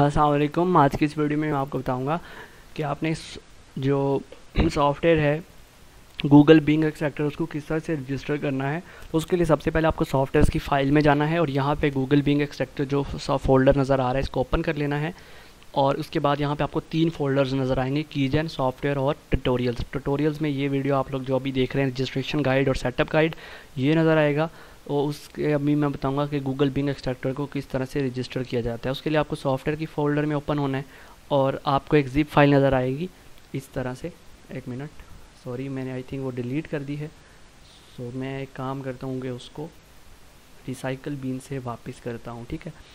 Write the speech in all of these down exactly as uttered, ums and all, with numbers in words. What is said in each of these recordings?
अस्सलाम वालेकुम। आज की इस वीडियो में मैं आपको बताऊंगा कि आपने इस जो सॉफ्टवेयर है गूगल बिंग एक्सट्रैक्टर उसको किस तरह से रजिस्टर करना है। तो उसके लिए सबसे पहले आपको सॉफ्टवेयर की फ़ाइल में जाना है और यहाँ पे गूगल बिंग एक्सट्रैक्टर जो फोल्डर नज़र आ रहा है इसको ओपन कर लेना है। और उसके बाद यहाँ पे आपको तीन फोल्डर्स नज़र आएंगे, कीजन, सॉफ्टवेयर और ट्यूटोरियल्स। ट्यूटोरियल्स में ये वीडियो आप लोग जो अभी देख रहे हैं रजिस्ट्रेशन गाइड और सेटअप गाइड ये नज़र आएगा। और उसके अभी मैं बताऊंगा कि गूगल बिंग एक्सट्रैक्टर को किस तरह से रजिस्टर किया जाता है। उसके लिए आपको सॉफ्टवेयर की फोल्डर में ओपन होना है और आपको एक जिप फाइल नज़र आएगी इस तरह से। एक मिनट, सॉरी मैंने आई थिंक वो डिलीट कर दी है। सो so, मैं एक काम करता हूँ कि उसको रिसाइकल बिन से वापस करता हूँ, ठीक है।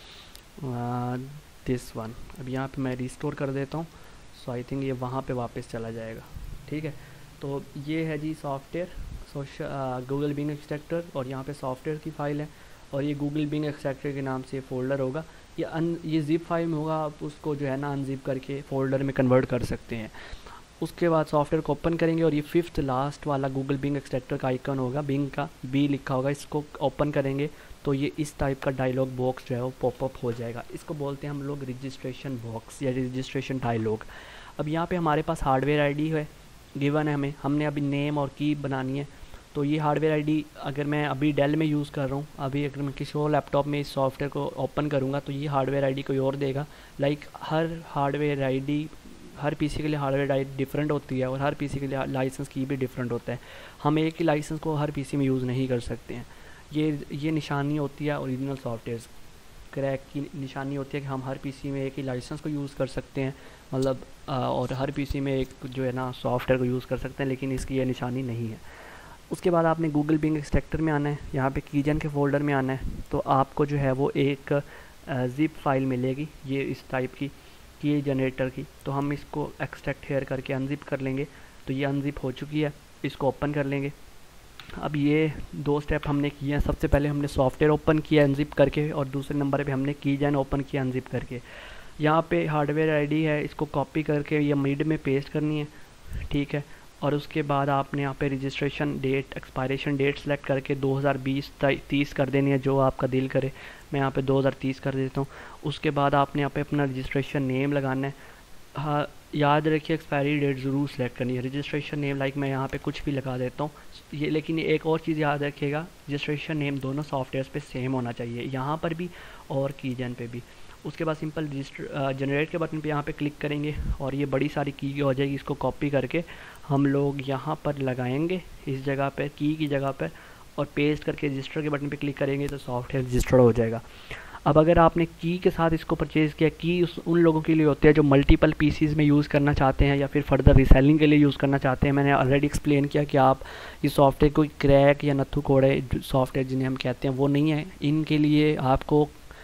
दिस वन अब यहाँ पे मैं रिस्टोर कर देता हूँ। सो आई थिंक ये वहाँ पे वापस चला जाएगा, ठीक है। तो ये है जी software social Google Bing extractor और यहाँ पे सॉफ्टवेयर की फ़ाइल है और ये गूगल बिंग एक्सट्रैक्टर के नाम से फोल्डर होगा। ये अन ये जिप फाइल में होगा, आप उसको जो है ना अनजिप करके फ़ोल्डर में कन्वर्ट कर सकते हैं। उसके बाद सॉफ्टवेयर को ओपन करेंगे और ये फिफ्थ लास्ट वाला गूगल बिंग एक्सट्रैक्टर का आइकन होगा, बिंग का बी लिखा होगा, इसको ओपन करेंगे तो ये इस टाइप का डायलॉग बॉक्स जो है वो पॉपअप हो जाएगा। इसको बोलते हैं हम लोग रजिस्ट्रेशन बॉक्स या रजिस्ट्रेशन डायलॉग। अब यहाँ पे हमारे पास हार्डवेयर आईडी है गिवन है, हमें हमने अभी नेम और की बनानी है। तो ये हार्डवेयर आईडी अगर मैं अभी डेल में यूज़ कर रहा हूँ, अभी अगर मैं किसी और लैपटॉप में इस सॉफ्टवेयर को ओपन करूँगा तो ये हार्डवेयर आईडी कोई और देगा। लाइक हर हार्डवेयर आईडी हर पीसी के लिए हार्डवेयर आईडी डिफरेंट होती है और हर पीसी के लिए लाइसेंस की भी डिफरेंट होता है। हम एक ही लाइसेंस को हर पीसी में यूज़ नहीं कर सकते हैं। ये ये निशानी होती है ओरिजिनल सॉफ्टवेयर क्रैक की निशानी होती है कि हम हर पीसी में एक ही लाइसेंस को यूज़ कर सकते हैं, मतलब और हर पीसी में एक जो है ना सॉफ्टवेयर को यूज़ कर सकते हैं, लेकिन इसकी ये निशानी नहीं है। उसके बाद आपने गूगल बिंग एक्सट्रैक्टर में आना है, यहाँ पे कीजन के फोल्डर में आना है। तो आपको जो है वो एक जिप फाइल मिलेगी ये इस टाइप की की जनरेटर की। तो हम इसको एक्सट्रैक्ट हेयर करके अनजिप कर लेंगे। तो ये अनजिप हो चुकी है, इसको ओपन कर लेंगे। अब ये दो स्टेप हमने किए हैं। सबसे पहले हमने सॉफ्टवेयर ओपन किया अनजिप करके और दूसरे नंबर पे हमने कीजन ओपन किया अनजिप करके। यहाँ पे हार्डवेयर आईडी है, इसको कॉपी करके ये मिड में पेस्ट करनी है, ठीक है। और उसके बाद आपने यहाँ पे registration date expiration date select करके दो हज़ार बीस तीस कर देनी है, जो आपका दिल करे। मैं यहाँ पे दो हज़ार तीस कर देता हूँ। उसके बाद आपने यहाँ पे अपना रजिस्ट्रेशन नेम लगाना है। हाँ याद रखिए एक्सपायरी डेट ज़रूर सेलेक्ट करनी है। रजिस्ट्रेशन नेम लाइक मैं यहाँ पे कुछ भी लगा देता हूँ ये, लेकिन एक और चीज़ याद रखिएगा, रजिस्ट्रेशन नेम दोनों सॉफ्टवेयर पे सेम होना चाहिए, यहाँ पर भी और कीजन पे भी। उसके बाद सिंपल रजिस्टर जनरेट के बटन पे यहाँ पे क्लिक करेंगे और ये बड़ी सारी की हो जाएगी। इसको कॉपी करके हम लोग यहाँ पर लगाएंगे इस जगह पर की की जगह पर और पेस्ट करके रजिस्टर के बटन पे क्लिक करेंगे तो सॉफ्टवेयर रजिस्टर्ड हो जाएगा। अब अगर आपने की के साथ इसको परचेज़ किया, की उस उन लोगों के लिए होते हैं जो मल्टीपल पीसीज में यूज़ करना चाहते हैं या फिर फर्दर रीसेलिंग के लिए यूज़ करना चाहते हैं। मैंने ऑलरेडी एक्सप्लेन किया कि आप इस सॉफ्टवेयर कोई क्रैक या नत्थु कोड़े सॉफ्टवेयर जिन्हें हम कहते हैं वो नहीं है। इनके लिए आपको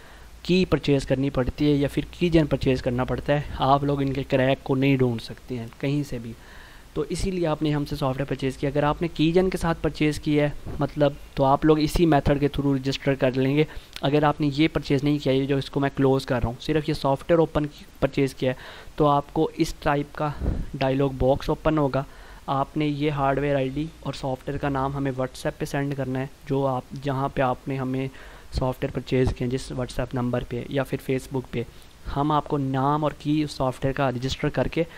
की परचेज़ करनी पड़ती है या फिर कीजन परचेज़ करना पड़ता है। आप लोग इनके क्रैक को नहीं ढूंढ सकते हैं कहीं से भी, तो इसीलिए आपने हमसे सॉफ्टवेयर परचेज़ किया। अगर आपने कीजन के साथ परचेज़ किया है मतलब तो आप लोग इसी मेथड के थ्रू रजिस्टर कर लेंगे। अगर आपने ये परचेज़ नहीं किया, ये जो इसको मैं क्लोज़ कर रहा हूँ, सिर्फ ये सॉफ्टवेयर ओपन परचेज़ किया है, तो आपको इस टाइप का डायलॉग बॉक्स ओपन होगा। आपने ये हार्डवेयर आईडी और सॉफ्टवेयर का नाम हमें व्हाट्सएप पे सेंड करना है, जो आप जहाँ पे आपने हमें सॉफ्टवेयर परचेज़ किए जिस व्हाट्सएप नंबर पे या फिर फेसबुक पे। हम आपको नाम और की उस सॉफ्टवेयर का रजिस्टर करके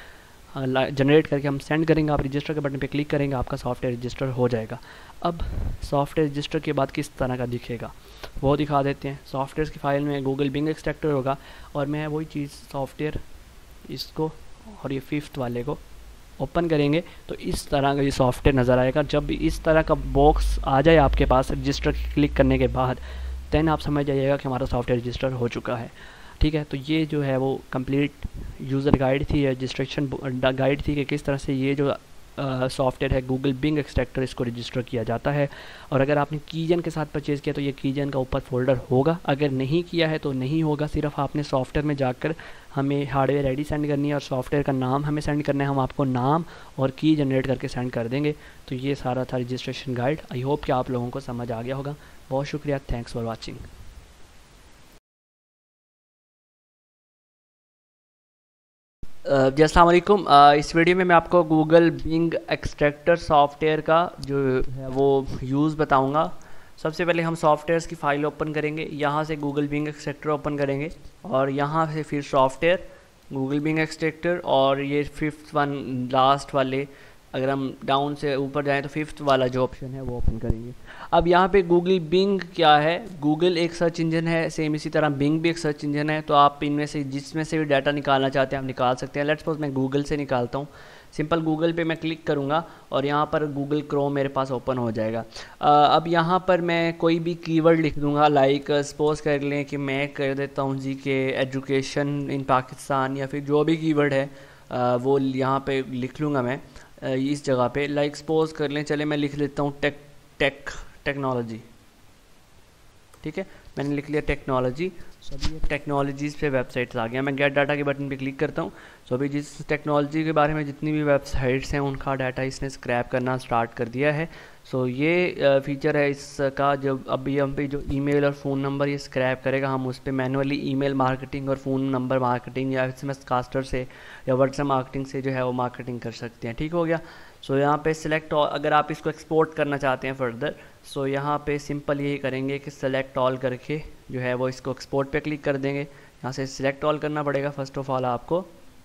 जनरेट करके हम सेंड करेंगे। आप रजिस्टर के बटन पे क्लिक करेंगे, आपका सॉफ्टवेयर रजिस्टर हो जाएगा। अब सॉफ्टवेयर रजिस्टर के बाद किस तरह का दिखेगा वो दिखा देते हैं। सॉफ्टवेयर की फ़ाइल में गूगल बिंग एक्सट्रैक्टर होगा और मैं वही चीज़ सॉफ्टवेयर इसको और ये फिफ्थ वाले को ओपन करेंगे तो इस तरह का ये सॉफ्टवेयर नज़र आएगा। जब इस तरह का बॉक्स आ जाए आपके पास रजिस्टर क्लिक करने के बाद, दैन आप समझ जाइएगा कि हमारा सॉफ्टवेयर रजिस्टर हो चुका है, ठीक है। तो ये जो है वो कंप्लीट यूज़र गाइड थी, रजिस्ट्रेशन गाइड थी कि किस तरह से ये जो सॉफ्टवेयर है गूगल बिंग एक्सट्रैक्टर इसको रजिस्टर किया जाता है। और अगर आपने कीजन के साथ परचेज़ किया तो ये कीजन का ऊपर फोल्डर होगा, अगर नहीं किया है तो नहीं होगा। सिर्फ आपने सॉफ्टवेयर में जाकर हमें हार्डवेयर आईडी सेंड करनी है और सॉफ्टवेयर का नाम हमें सेंड करना है। हम आपको नाम और की जनरेट करके सेंड कर देंगे। तो ये सारा था रजिस्ट्रेशन गाइड। आई होप कि आप लोगों को समझ आ गया होगा। बहुत शुक्रिया, थैंक्स फॉर वॉचिंग। जी अस्सलाम वालेकुम। इस वीडियो में मैं आपको गूगल बिंग एक्सट्रैक्टर सॉफ्टवेयर का जो है वो यूज़ बताऊंगा। सबसे पहले हम सॉफ्टवेयर्स की फ़ाइल ओपन करेंगे, यहाँ से गूगल बिंग एक्सट्रैक्टर ओपन करेंगे और यहाँ से फिर सॉफ्टवेयर, गूगल बिंग एक्सट्रैक्टर और ये फिफ्थ वन लास्ट वाले, अगर हम डाउन से ऊपर जाएं तो फिफ्थ वाला जो ऑप्शन है वो ओपन करेंगे। अब यहाँ पे गूगल बिंग क्या है, गूगल एक सर्च इंजन है, सेम इसी तरह बिंग भी एक सर्च इंजन है। तो आप इनमें से जिसमें से भी डाटा निकालना चाहते हैं आप निकाल सकते हैं। लेट्स सपोज मैं गूगल से निकालता हूँ, सिंपल गूगल पे मैं क्लिक करूँगा और यहाँ पर गूगल क्रोम मेरे पास ओपन हो जाएगा। आ, अब यहाँ पर मैं कोई भी कीवर्ड लिख दूँगा, लाइक सपोज कर लें कि मैं कर देता हूँ जी के एजुकेशन इन पाकिस्तान, या फिर जो भी कीवर्ड है आ, वो यहाँ पे लिख लूँगा मैं आ, इस जगह पे। लाइक सपोज कर लें, चले मैं लिख लेता हूँ टेक टेक टेक्नोलॉजी, ठीक है, मैंने लिख लिया टेक्नोलॉजी। सो अभी ये टेक्नोलॉजीज़ पे वेबसाइट्स आ गया, मैं गेट डाटा के बटन पे क्लिक करता हूँ। सो अभी जिस टेक्नोलॉजी के बारे में जितनी भी वेबसाइट्स हैं उनका डाटा इसने स्क्रैप करना स्टार्ट कर दिया है। सो ये फीचर है इसका, जब अभी हम पे जो ईमेल और फ़ोन नंबर ये स्क्रैप करेगा, हम उस पर मैनुअली ईमेल मार्केटिंग और फ़ोन नंबर मार्केटिंग या एस एम एस कास्टर से या व्हाट्सएप मार्केटिंग से जो है वो मार्केटिंग कर सकते हैं। ठीक हो गया। सो so, यहाँ पे सिलेक्ट, अगर आप इसको एक्सपोर्ट करना चाहते हैं फर्दर, सो so, यहाँ पे सिंपल यही करेंगे कि सेलेक्ट ऑल करके जो है वो इसको एक्सपोर्ट पे क्लिक कर देंगे। यहाँ से सिलेक्ट ऑल करना पड़ेगा फर्स्ट ऑफ ऑल आपको,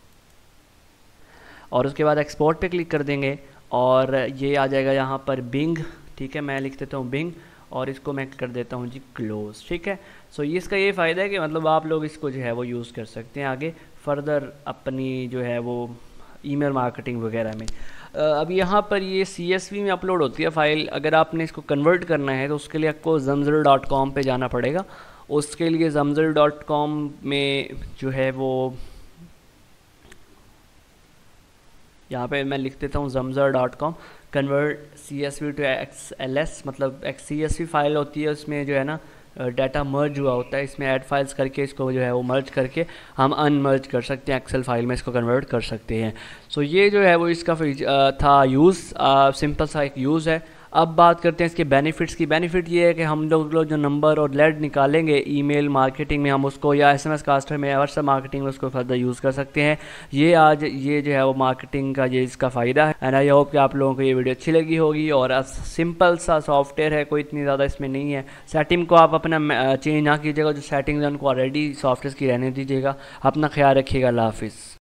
और उसके बाद एक्सपोर्ट पे क्लिक कर देंगे और ये आ जाएगा यहाँ पर बिंग। ठीक है, मैं लिख देता हूँ बिंग और इसको मैं कर देता हूँ जी क्लोज। ठीक है। सो ये इसका ये फ़ायदा है कि मतलब आप लोग इसको जो है वो यूज़ कर सकते हैं आगे फर्दर अपनी जो है वो ईमेल मार्केटिंग वगैरह में। अब यहाँ पर ये सी एस वी में अपलोड होती है फ़ाइल, अगर आपने इसको कन्वर्ट करना है तो उसके लिए आपको जमजर डॉट कॉम पर जाना पड़ेगा। उसके लिए जमजर डॉट कॉम में जो है वो यहाँ पे मैं लिख देता हूँ Zamzar dot com convert C S V to X L S, मतलब X C S V file होती है, उसमें जो है ना डाटा मर्ज हुआ होता है, इसमें ऐड फाइल्स करके इसको जो है वो मर्ज करके हम अनमर्ज कर सकते हैं, एक्सेल फाइल में इसको कन्वर्ट कर सकते हैं। सो so ये जो है वो इसका था यूज़, सिंपल सा एक यूज़ है। अब बात करते हैं इसके बेनिफिट्स की। बेनिफिट ये है कि हम लोग लोग जो नंबर और लेड निकालेंगे ईमेल मार्केटिंग में, हम उसको या एसएमएस कास्टर में या व्हाट्सएप मार्केटिंग में उसको फर्दर यूज़ कर सकते हैं। ये आज ये जो है वो मार्केटिंग का ये इसका फ़ायदा है। एंड आई होप कि आप लोगों को ये वीडियो अच्छी लगी होगी। और सिंपल सा सॉफ्टवेयर है, कोई इतनी ज़्यादा इसमें नहीं है। सेटिंग को आप अपना चेंज ना कीजिएगा, जो सेटिंग है उनको ऑलरेडी सॉफ्टवेयर की रहने दीजिएगा। अपना ख्याल रखिएगा। अल्लाह हाफिज़।